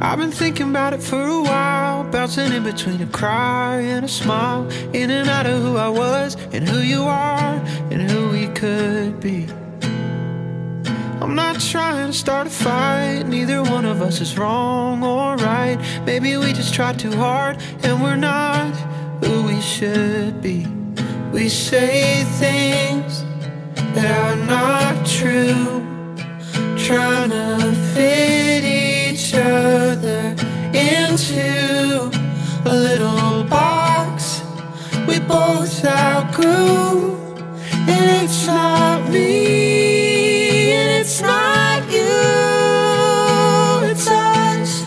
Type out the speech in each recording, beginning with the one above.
I've been thinking about it for a while, bouncing in between a cry and a smile, in and out of who I was and who you are and who we could be. I'm not trying to start a fight, neither one of us is wrong or right. Maybe we just tried too hard and we're not who we should be. We say things that are not true, trying to fit each other into a little box we both outgrew. And it's not me, and it's not you, it's us.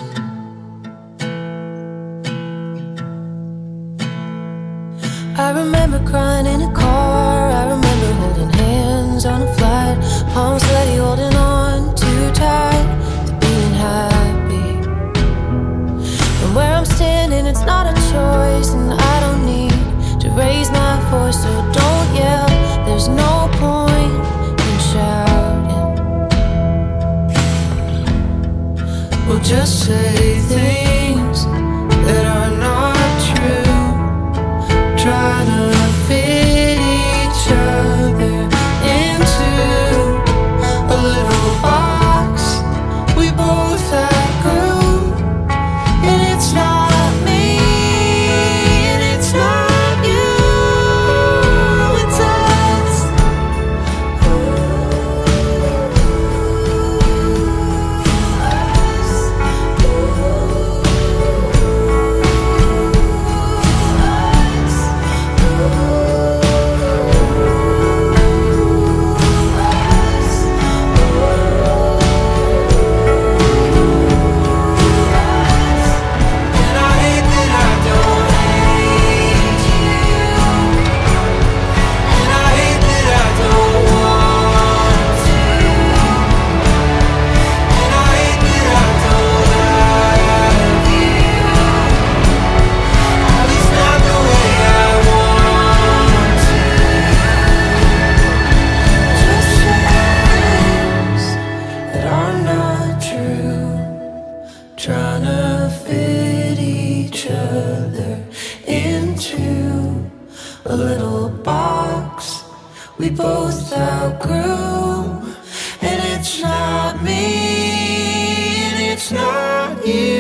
I remember crying in a car, I remember holding hands on a flight, palms sweaty, holding on too tight to being happy. And where I'm standing, it's not a choice, and I don't need to raise my voice, so don't yell, there's no point in shouting. We'll just say things that are not true, trying to fit each other into a little box we both outgrew. And it's not me, and it's not you, it's us. Trying to fit each other into a little box we both outgrew. And it's not me, and it's not you.